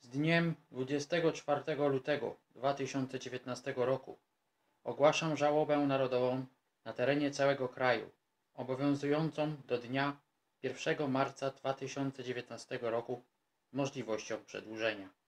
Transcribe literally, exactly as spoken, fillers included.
Z dniem dwudziestego czwartego lutego dwa tysiące dziewiętnastego roku ogłaszam żałobę narodową na terenie całego kraju, obowiązującą do dnia pierwszego marca dwa tysiące dziewiętnastego roku z możliwością przedłużenia.